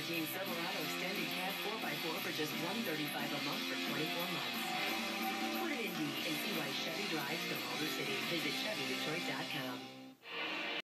2013 Silverado Extended Cab 4x4 for just $135 a month for 24 months. Put it in D and see why Chevy drives the Motor City. Visit ChevyDetroit.com.